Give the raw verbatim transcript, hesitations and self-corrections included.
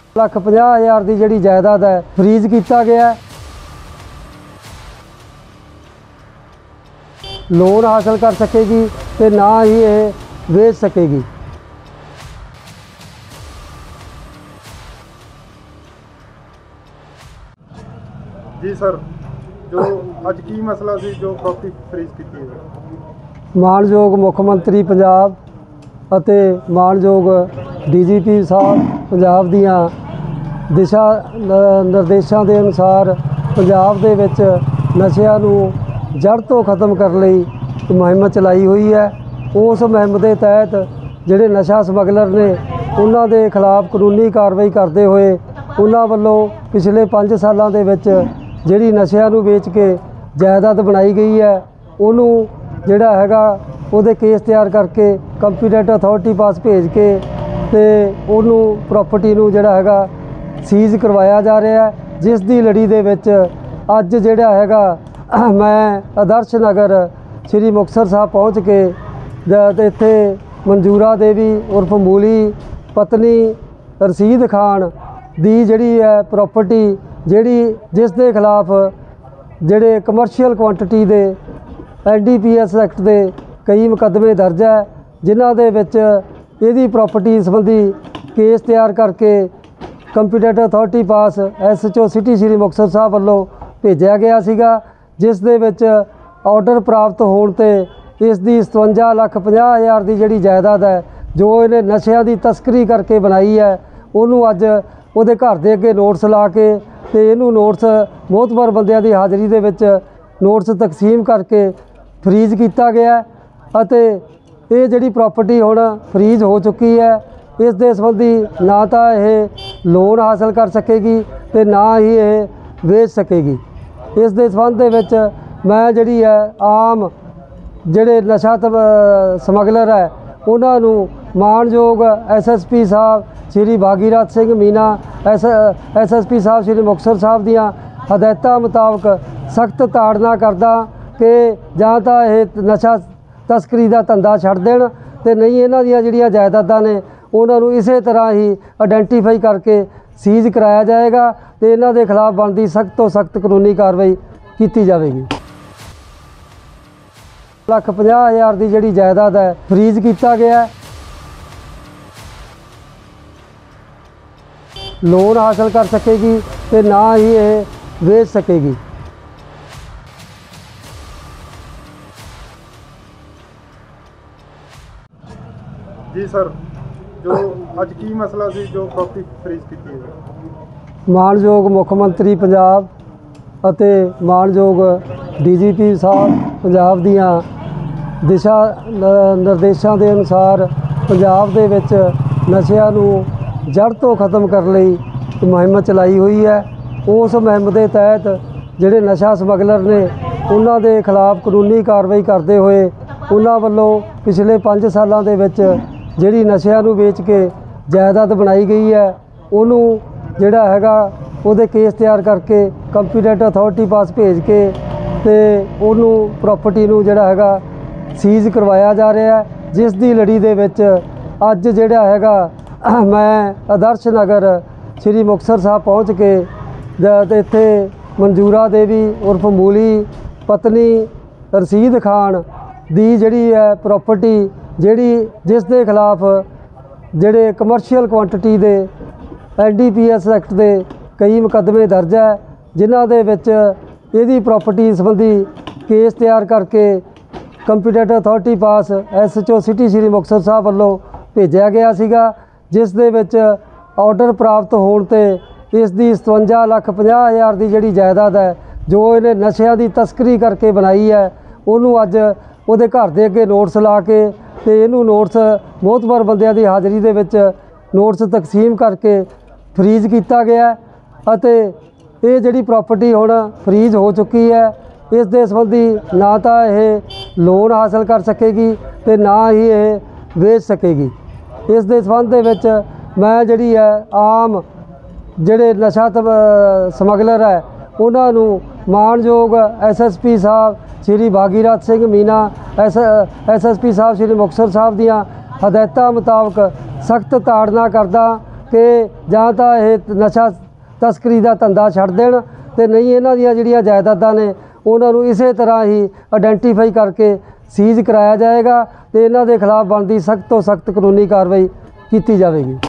ਲੱਖ ਪੰਜਾਹ हज़ार की जिहड़ी जायदाद है फ्रीज किया गया है। लोन हासिल कर सकेगी तो ना ही ये बेच सकेगी। जी सर, जो अज की मसला सी जो प्रॉपर्टी फ्रीज की है? मानयोग मुख मंत्री पंजाब ਅਤੇ ਮਾਨਯੋਗ डी जी पी ਸਾਹਿਬ पंजाब ਦੀਆਂ ਦਿਸ਼ਾ ਨਿਰਦੇਸ਼ਾਂ ਦੇ ਅਨੁਸਾਰ ਪੰਜਾਬ ਦੇ ਵਿੱਚ ਨਸ਼ਿਆਂ ਨੂੰ ਜੜ੍ਹ ਤੋਂ ਖਤਮ ਕਰਨ ਲਈ ਮੁਹਿੰਮ ਚਲਾਈ ਹੋਈ ਹੈ। ਉਸ ਮੁਹਿੰਮ ਦੇ ਤਹਿਤ ਜਿਹੜੇ ਨਸ਼ਾ ਸਮਗਲਰ ਨੇ ਉਹਨਾਂ ਦੇ ਖਿਲਾਫ ਕਾਨੂੰਨੀ ਕਾਰਵਾਈ ਕਰਦੇ ਹੋਏ ਉਹਨਾਂ ਵੱਲੋਂ ਪਿਛਲੇ ਪੰਜ ਸਾਲਾਂ ਦੇ ਵਿੱਚ ਜਿਹੜੀ ਨਸ਼ਿਆਂ ਨੂੰ ਵੇਚ ਕੇ ਜਾਇਦਾਦ ਬਣਾਈ ਗਈ ਹੈ ਉਹਨੂੰ ਜਿਹੜਾ ਹੈਗਾ ਉਹਦੇ ਕੇਸ ਤਿਆਰ ਕਰਕੇ ਕੰਪੀਟੈਂਟ ਅਥਾਰਟੀ ਪਾਸ ਭੇਜ ਕੇ ਤੇ ਉਹਨੂੰ ਪ੍ਰਾਪਰਟੀ ਨੂੰ ਜਿਹੜਾ ਹੈਗਾ ਸੀਜ਼ ਕਰਵਾਇਆ ਜਾ ਰਿਹਾ ਹੈ, ਜਿਸ ਦੀ ਲੜੀ ਦੇ ਵਿੱਚ ਅੱਜ ਜਿਹੜਾ ਹੈਗਾ ਮੈਂ ਆਦਰਸ਼ ਨਗਰ ਸ਼੍ਰੀ ਮੁਕਤਸਰ ਸਾਹਿਬ ਪਹੁੰਚ ਕੇ ਇੱਥੇ ਮਨਜੂਰਾ ਦੇਵੀ ਉਰਫ ਮੂਲੀ ਪਤਨੀ ਰਸੀਦ ਖਾਨ ਦੀ ਜਿਹੜੀ ਹੈ ਪ੍ਰਾਪਰਟੀ ਜਿਹੜੀ ਜਿਸ ਦੇ ਖਿਲਾਫ ਜਿਹੜੇ ਕਮਰਸ਼ੀਅਲ ਕੁਆਂਟੀਟੀ ਦੇ N D P S act के कई मुकदमे दर्ज है, जिन्हां दे विच इहदी प्रॉपर्टी संबंधी केस तैयार करके कंपीटेंट अथॉरिटी पास S H O city Shri Muktsar Sahib वालों भेजा गया सीगा, जिस दे विच ऑर्डर प्राप्त होने ते इस दी सतवंजा लख पचास हज़ार की जिहड़ी जायदाद है जो इन्हें नशिया की तस्करी करके बनाई है उन्होंने अज उहदे घर दे अगे नोटिस ला के ते इहनूं नोटिस मोहतबर बंदियां की हाज़री दे विच नोटिस तकसीम करके फ्रीज किया गया है। ये जिहड़ी प्रॉपर्टी हुण फ्रीज हो चुकी है, इस दे संबंधी ना तो यह लोन हासिल कर सकेगी तो ना ही ये बेच सकेगी। इस दे संबंध दे विच मैं जिहड़ी है आम जिहड़े नशा समगलर है उन्होंने मानयोग एस एस पी साहब Shri Bhagirath Singh Meena S S S P साहब श्री मुकतसर साहब दियां हदायतां मुताबक सख्त ताड़ना करदा कि जां तां ये नशा तस्करी का धंधा छड्ड देण ते नहीं इन्हां दियां जिहड़ियां जायदादां ने उन्हां नूं इसे तरह ही आइडेंटिफाई करके सीज कराया जाएगा तो इन्हां दे खिलाफ बनदी सख्त तो सख्त कानूनी कार्रवाई की जाएगी। लख पचास हज़ार की जिहड़ी जायदाद है फ्रीज किया गया है। लोन हासिल कर सकेगी तो ना ही ये बेच सकेगी। जी सर, जो अज की मसला सी जो प्रॉपर्टी फ्रीज की है? मानयोग मुख मंत्री पंजाब ਅਤੇ ਮਾਨਯੋਗ डी जी पी ਸਾਹਿਬ पंजाब ਦੀਆਂ ਦਿਸ਼ਾ ਨਿਰਦੇਸ਼ਾਂ ਦੇ ਅਨੁਸਾਰ ਪੰਜਾਬ ਦੇ ਵਿੱਚ ਨਸ਼ਿਆਂ ਨੂੰ ਜੜ੍ਹ ਤੋਂ ਖਤਮ ਕਰਨ ਲਈ ਮੁਹਿੰਮ ਚਲਾਈ ਹੋਈ ਹੈ। ਉਸ ਮੁਹਿੰਮ ਦੇ ਤਹਿਤ ਜਿਹੜੇ ਨਸ਼ਾ ਸਮਗਲਰ ਨੇ ਉਹਨਾਂ ਦੇ ਖਿਲਾਫ ਕਾਨੂੰਨੀ ਕਾਰਵਾਈ ਕਰਦੇ ਹੋਏ ਉਹਨਾਂ ਵੱਲੋਂ ਪਿਛਲੇ ਪੰਜ ਸਾਲਾਂ ਦੇ ਵਿੱਚ ਜਿਹੜੀ ਨਸ਼ਿਆਂ ਨੂੰ ਵੇਚ ਕੇ ਜਾਇਦਾਦ ਬਣਾਈ ਗਈ ਹੈ ਉਹਨੂੰ ਜਿਹੜਾ ਹੈਗਾ ਉਹਦੇ ਕੇਸ ਤਿਆਰ ਕਰਕੇ ਕੰਪੀਟੈਂਟ ਅਥਾਰਟੀ ਪਾਸ ਭੇਜ ਕੇ ਤੇ ਉਹਨੂੰ ਪ੍ਰਾਪਰਟੀ ਨੂੰ ਜਿਹੜਾ ਹੈਗਾ ਸੀਜ਼ ਕਰਵਾਇਆ ਜਾ ਰਿਹਾ ਹੈ, ਜਿਸ ਦੀ ਲੜੀ ਦੇ ਵਿੱਚ ਅੱਜ ਜਿਹੜਾ ਹੈਗਾ ਮੈਂ ਆਦਰਸ਼ ਨਗਰ ਸ਼੍ਰੀ ਮੁਕਤਸਰ ਸਾਹਿਬ ਪਹੁੰਚ ਕੇ ਇੱਥੇ ਮਨਜੂਰਾ ਦੇਵੀ ਉਰਫ ਮੂਲੀ ਪਤਨੀ ਰਸੀਦ ਖਾਨ ਦੀ ਜਿਹੜੀ ਹੈ ਪ੍ਰੋਪਰਟੀ ਜਿਹੜੀ ਜਿਸ ਦੇ ਖਿਲਾਫ ਜਿਹੜੇ ਕਮਰਸ਼ੀਅਲ ਕੁਆਂਟੀਟੀ ਦੇ N D P S act के कई मुकदमे दर्ज है, जिन्हां दे विच इहदी प्रॉपर्टी संबंधी केस तैयार करके कंपीटेंट अथॉरिटी पास S H O city Shri Muktsar Sahib वालों भेजा गया सीगा, जिस दे विच ऑर्डर प्राप्त होने ते इस दी सतवंजा लख पचास हज़ार की जिहड़ी जायदाद है जो इन्हें नशिया की तस्करी करके बनाई है उन्होंने अज उहदे घर दे अगे नोटिस ला के ते इहनूं नोटिस मोहतबर बंदियां की हाज़री दे विच नोटिस तकसीम करके फ्रीज किया गया है। ये जिहड़ी प्रॉपर्टी हुण फ्रीज हो चुकी है, इस दे संबंधी ना तो यह लोन हासिल कर सकेगी तो ना ही ये बेच सकेगी। इस दे संबंध दे विच मैं जिहड़ी है आम जिहड़े नशा समगलर है उन्होंने मानयोग एस एस पी साहब Shri Bhagirath Singh Meena S S S P साहब श्री मुकतसर साहब दियां हदायतां मुताबक सख्त ताड़ना करदा ਕਿ ਜਾਂ ਤਾਂ ਇਹ ਨਸ਼ਾ ਤਸਕਰੀ ਦਾ ਧੰਦਾ ਛੱਡ ਦੇਣ ਤੇ ਨਹੀਂ ਇਹਨਾਂ ਦੀਆਂ ਜਿਹੜੀਆਂ ਜਾਇਦਾਦਾਂ ਨੇ ਉਹਨਾਂ ਨੂੰ ਇਸੇ ਤਰ੍ਹਾਂ ਹੀ ਆਇਡੈਂਟੀਫਾਈ ਕਰਕੇ ਸੀਜ਼ ਕਰਾਇਆ ਜਾਏਗਾ ਤੇ ਇਹਨਾਂ ਦੇ ਖਿਲਾਫ ਬਣਦੀ ਸਖਤ ਤੋਂ ਸਖਤ ਕਾਨੂੰਨੀ ਕਾਰਵਾਈ ਕੀਤੀ ਜਾਵੇਗੀ।